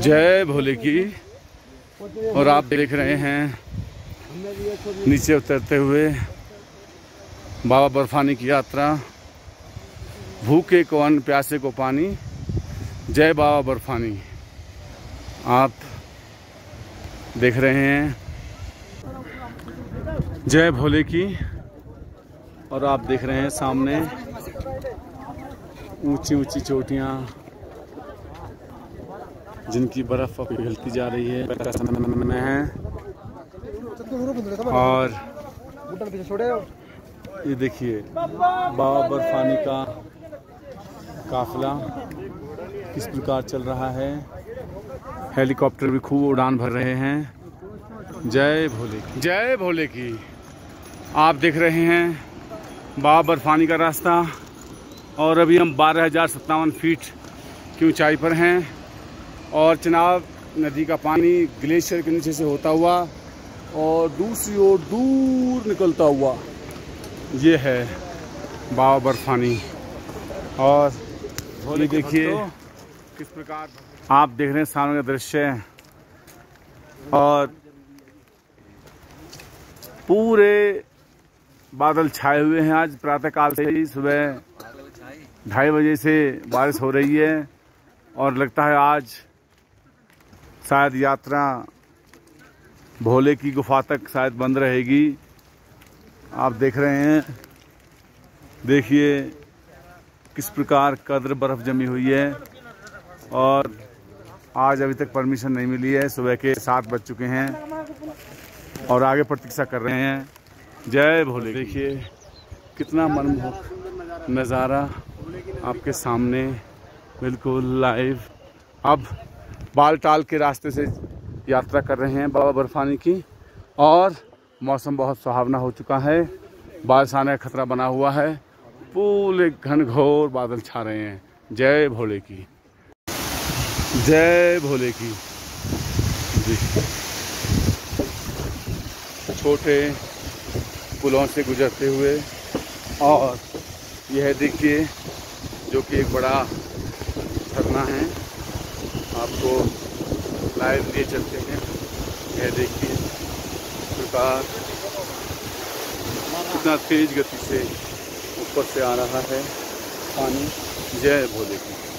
जय भोले की। और आप देख रहे हैं नीचे उतरते हुए बाबा बर्फानी की यात्रा। भूखे को अन्न, प्यासे को पानी, जय बाबा बर्फानी। आप देख रहे हैं जय भोले की। और आप देख रहे हैं सामने ऊंची ऊंची चोटियां जिनकी बर्फ अब पिघलती जा रही है और ये देखिए बाबा बर्फानी का काफिला किस प्रकार चल रहा है। हेलीकॉप्टर भी खूब उड़ान भर रहे हैं। जय भोले की, जय भोले की। आप देख रहे हैं बाबा बर्फानी का रास्ता और अभी हम 12,057 फीट की ऊंचाई पर हैं और चिनाब नदी का पानी ग्लेशियर के नीचे से होता हुआ और दूसरी ओर दूर निकलता हुआ ये है बाबा बर्फानी। और ये देखिए किस प्रकार आप देख रहे हैं सामने का दृश्य और पूरे बादल छाए हुए हैं। आज प्रातःकाल से ही सुबह 2:30 बजे से बारिश हो रही है और लगता है आज शायद यात्रा भोले की गुफा तक शायद बंद रहेगी। आप देख रहे हैं, देखिए किस प्रकार कद्र बर्फ जमी हुई है और आज अभी तक परमिशन नहीं मिली है। सुबह के 7 बज चुके हैं और आगे प्रतीक्षा कर रहे हैं। जय भोले। देखिए कितना मनमोहक नज़ारा आपके सामने बिल्कुल लाइव। अब बालटाल के रास्ते से यात्रा कर रहे हैं बाबा बर्फानी की और मौसम बहुत सुहावना हो चुका है। बारिश आने का खतरा बना हुआ है। पूरे घनघोर बादल छा रहे हैं। जय भोले की, जय भोले की। छोटे पुलों से गुजरते हुए और यह देखिए जो कि एक बड़ा झरना है, आपको लाइव लिए चलते हैं। यह देखिए प्रकार कितना तेज गति से ऊपर से आ रहा है पानी। जय भोले की।